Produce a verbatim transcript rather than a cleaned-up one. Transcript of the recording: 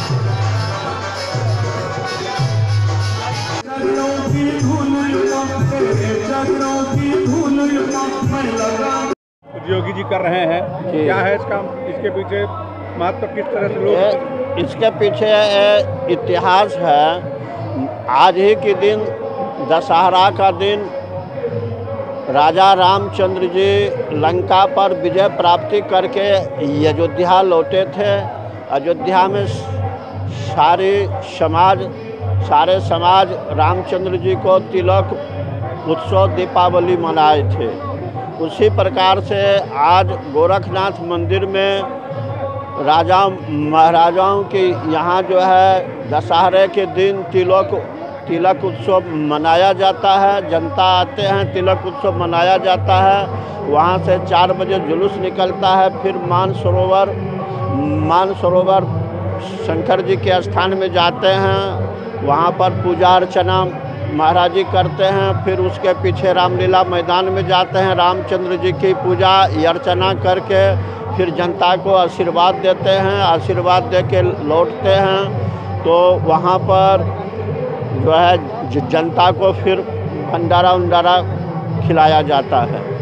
योगी जी कर रहे हैं, क्या है इसका, इसके पीछे महत्व, किस तरह से लोग? इसके पीछे इतिहास है। आज ही के दिन दशहरा का दिन राजा रामचंद्र जी लंका पर विजय प्राप्ति करके अयोध्या लौटे थे। अयोध्या में सारे समाज सारे समाज रामचंद्र जी को तिलक उत्सव दीपावली मनाए थे। उसी प्रकार से आज गोरखनाथ मंदिर में राजा महाराजाओं की यहाँ जो है दशहरे के दिन तिलक तिलक उत्सव मनाया जाता है। जनता आते हैं, तिलक उत्सव मनाया जाता है। वहाँ से चार बजे जुलूस निकलता है। फिर मानसरोवर मानसरोवर शंकर जी के स्थान में जाते हैं। वहाँ पर पूजा अर्चना महाराज जी करते हैं। फिर उसके पीछे रामलीला मैदान में जाते हैं। रामचंद्र जी की पूजा अर्चना करके फिर जनता को आशीर्वाद देते हैं। आशीर्वाद दे के लौटते हैं। तो वहाँ पर जो है जनता को फिर भंडारा उंडारा खिलाया जाता है।